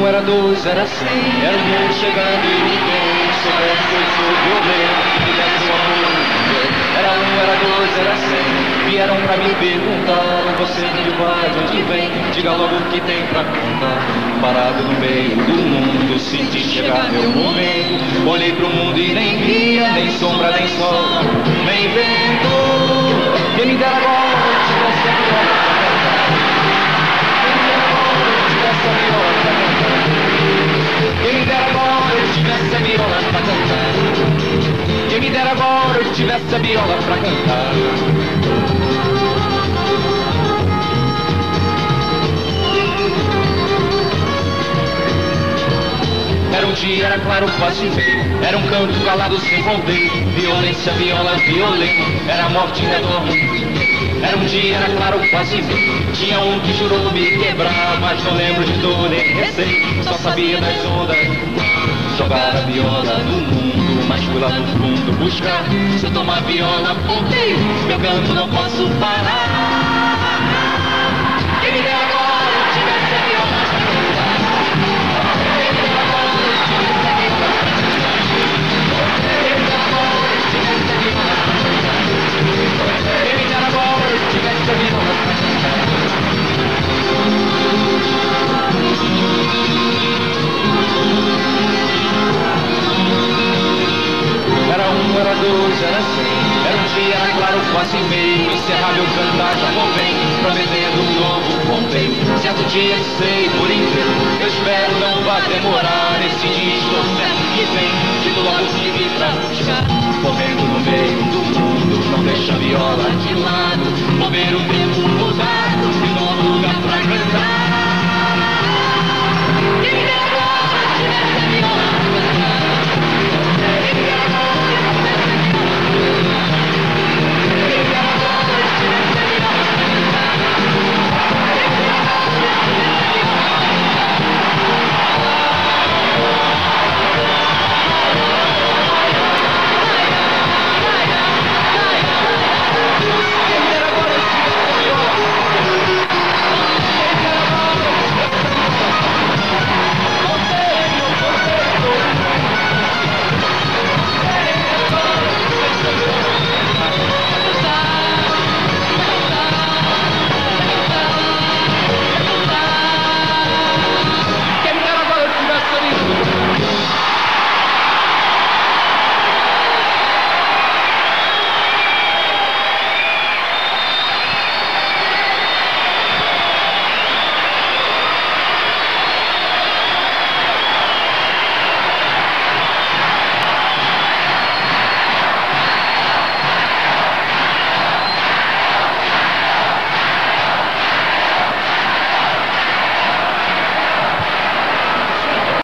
um, era dois, era cem. Era o mundo chegando e ninguém soubesse que eu sou violento, que me desse um amor. Era um, era dois, era cem. Vieram pra me perguntar: você de vai, de onde vem? Diga logo o que tem pra contar. Parado no meio do mundo, senti chegar meu momento. Olhei pro mundo e nem via, nem sombra, nem sol, nem vento. Quem me dera agora tivesse a viola pra cantar. Quem me dera agora tivesse a viola pra cantar. Quem me dera agora eu tivesse a viola pra cantar. Era um dia, era claro, quase meio. Era um canto calado sem ponteio. Violência, viola, violento. Era a morte em redor. Era um dia, era claro, quase meio. Tinha um que jurou me quebrar, mas não lembro de dor nem receio. Só sabia das ondas. Jogar a viola no mundo, mas fui lá no fundo buscar. Se eu tomar viola, ponteio, meu canto não posso parar. Quem me dera agora eu tivesse a viola pra cantar. Quem me dera agora eu tivesse a viola pra cantar. Quem me dera agora eu tivesse a viola pra cantar. Quem me dera agora eu tivesse a viola pra cantar. Era um, era dois, era cem. Era um dia, era claro, quase meio. Encerrar meu cantar, já vou bem, prometendo um novo ponteio. Certo dia, sei por inteiro, eu espero não vai demorar. Esse dia estou certo que vem, digo logo que vim pra buscar. Correndo no meio do mundo, não deixa a viola de lado. Vou ver o tempo mudar.